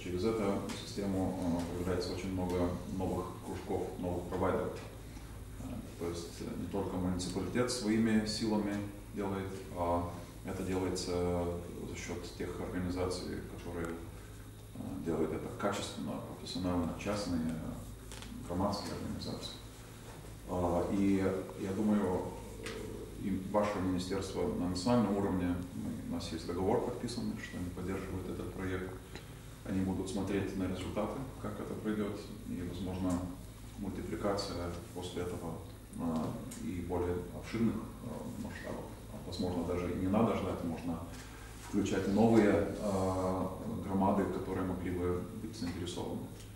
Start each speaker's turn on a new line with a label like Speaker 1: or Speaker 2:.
Speaker 1: через эту систему появляется очень много новых кружков, новых провайдеров. То есть не только муниципалитет своими силами делает, а это делается за счет тех организаций, которые делают это качественно, профессионально, частные, громадские организации. И я думаю, и ваше министерство на национальном уровне, у нас есть договор подписанный, что они поддерживают этот проект. Они будут смотреть на результаты, как это пройдет, и, возможно, мультипликация после этого и более обширных масштабов. Возможно, даже и не надо ждать, можно включать новые громады, которые могли бы быть заинтересованы.